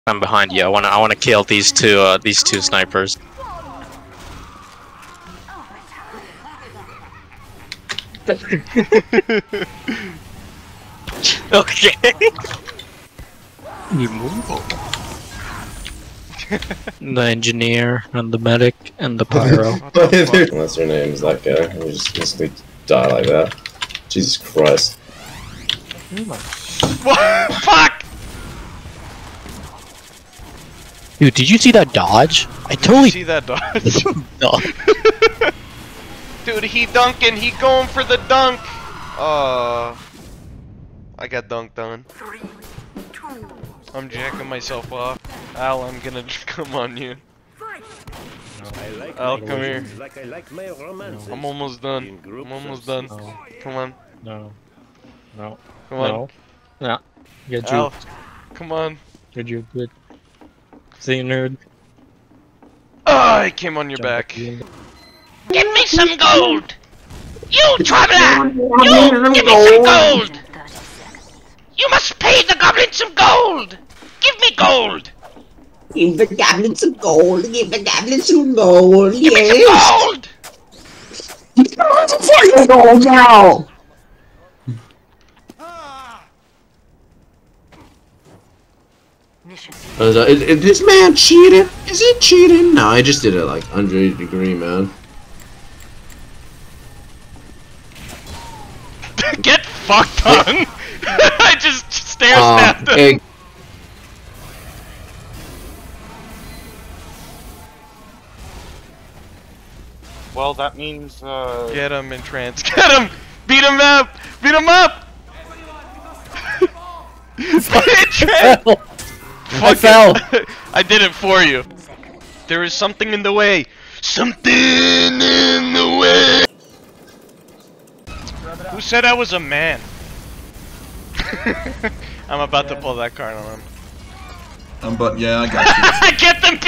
I'm behind you. I wanna kill these two snipers. Okay. You move. The engineer and the medic and the pyro. Unless your name is that guy, you just basically die like that. Jesus Christ. What? Fuck! Dude, did you see that dodge? I totally see that dodge. No. Dude, he dunking. He going for the dunk. I got dunked on. I'm jacking myself off. Al, I'm gonna come on you. Al, come here. I'm almost done. I'm almost done. No. Come on. No. No. Come on. No. Yeah. Get you. Al, come on. Get you good. See you, nerd. I came on your back. Give me some gold! You traveler! You give me some gold! You must pay the goblin some gold! Give me gold! Give the goblin some gold, give the goblin some gold, Give me some gold! For your gold now! Is this man cheating? Is he cheating? No, I just did it like 100 degree, man. Get fucked on! I just stare snapped him. Hey. Well, that means, Get him in trance. Get him! Beat him up! Beat him up! I fell! I did it for you. There is something in the way. Something in the way! Who said I was a man? I'm about to pull that card on him. But yeah, I got you. Get them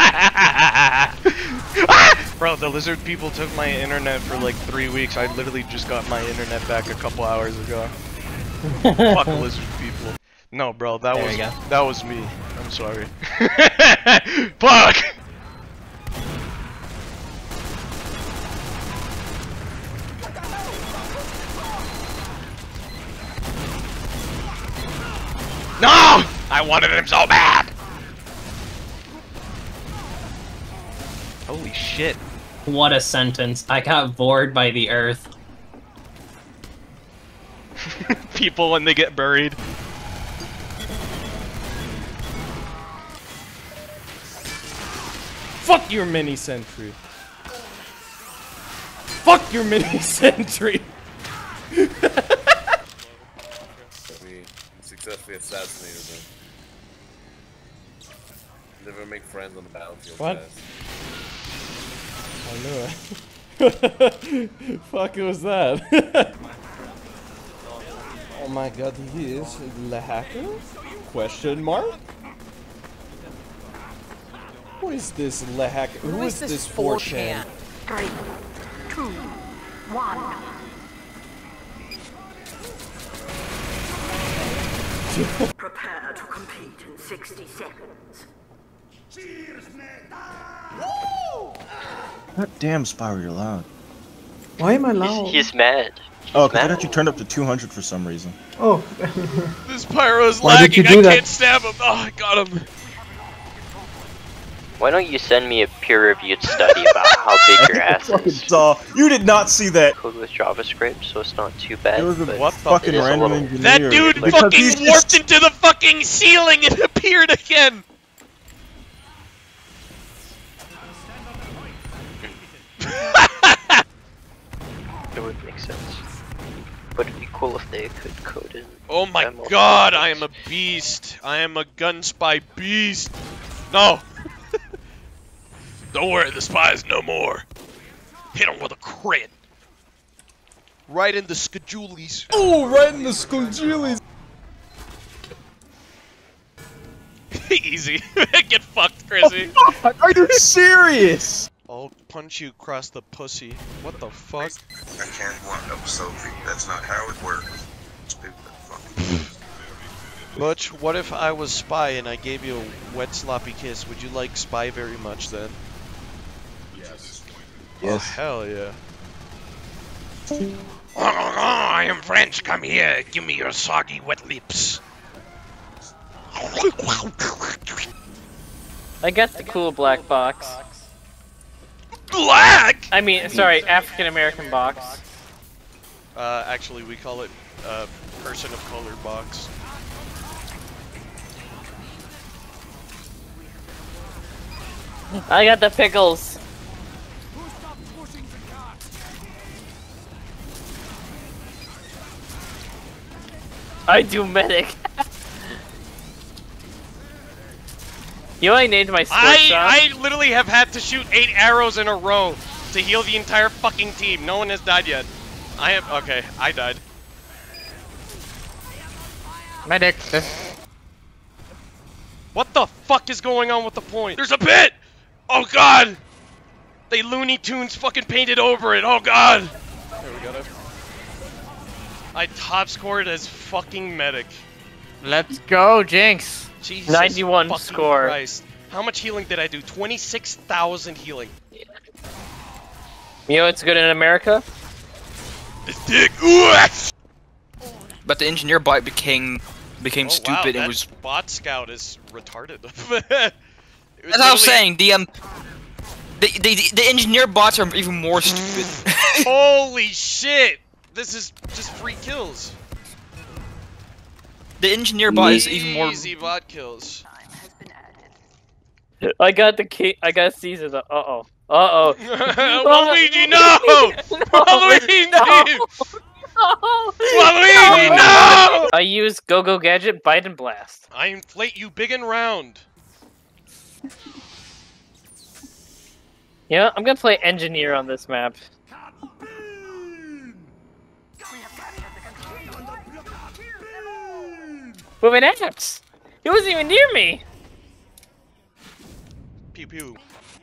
people! Bro, the lizard people took my internet for like 3 weeks. I literally just got my internet back a couple hours ago. Fuck lizard people. No, bro, that was me. I'm sorry. Fuck! No! I wanted him so bad! Holy shit. What a sentence. I got bored by the earth. People when they get buried. Fuck your mini sentry. Fuck your mini sentry. We successfully assassinated them. Never make friends on the battlefield. What? Guys. I knew it. Fuck, was that? Oh my god, he is the hacker? Question mark? Who is this hacker? Who is this 4chan? 3, 2, 1. Prepare to compete in 60 seconds. God damn, Spyro, you're loud. Why am I loud? He's mad. Oh, because I got you turned up to 200 for some reason. Oh. This pyro's Why lagging, did you do I that? can't stab him. Oh, I got him. Why don't you send me a peer-reviewed study about how big your ass is? You did not see that. Code with JavaScript, so it's not too bad. It was a but fucking it is a random little... engineer. That dude Because fucking he's warped just- into the fucking ceiling and appeared again! It would make sense. But it'd be cool if they could code in. Oh my god, I am a beast. I am a gun spy beast. No! Don't worry, the spy's no more. Hit him with a crit. Right in the skajulies. Oh, right in the skajulies. Easy. Get fucked, Chrissy. Oh, are you serious? I'll punch you across the pussy. What the fuck? I can't one up Sophie. That's not how it works. Stupid fucking. Butch, what if I was Spy and I gave you a wet sloppy kiss? Would you like Spy very much then? Yes. Oh, hell yeah. I am French. Come here. Give me your soggy wet lips. I got the cool black box. Black? I mean, sorry, African American box. Actually, we call it person of color box. I got the pickles. I do medic. You know I named my sports shop? I literally have had to shoot 8 arrows in a row to heal the entire fucking team. No one has died yet. Okay, I died. Medic. What the fuck is going on with the point? There's a pit! Oh god! They Looney Tunes fucking painted over it, oh god! There we go. I top scored as fucking medic. Let's go, Jinx. Jesus 91 fucking score. Christ. How much healing did I do? 26,000 healing. You know what's good in America? Dick. But the engineer bot became stupid. Wow, and was bot scout is retarded. That's what I was saying. The engineer bots are even more stupid. Holy shit! This is just free kills. The engineer bot is even more easy bot kills. I got the key. I got Caesar. Uh-oh. Uh-oh. Luigi, no! Luigi, no! Luigi, no! I use Go-Go Gadget, Bite and Blast. I inflate you big and round. Yeah, I'm gonna play Engineer on this map. With an axe! He wasn't even near me! Pew pew.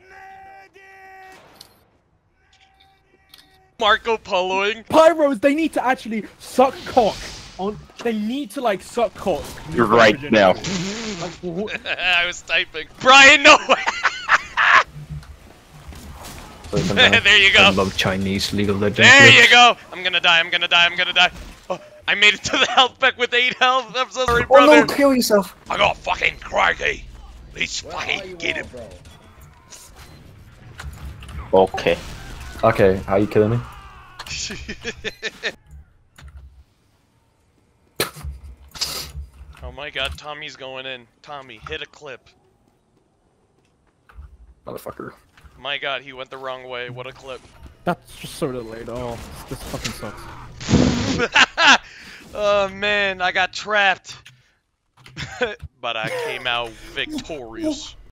Marco Poloing. Pyros, they need to actually suck cock. They need to like suck cock. You're right now. I was typing. Brian, no! There you go. I love Chinese League of Legends. There you go. I'm gonna die. I'm gonna die. I'm gonna die. Oh, I made it to the health pack with 8 health. I'm so sorry, brother. Oh no, kill yourself. I got fucking crikey. Let's fucking get him. Okay. Okay, how you killing me? Oh my god, Tommy's going in. Tommy, hit a clip. Motherfucker. My god, he went the wrong way. What a clip. That's just sort of late. Oh, this fucking sucks. Oh man, I got trapped. But I came out victorious.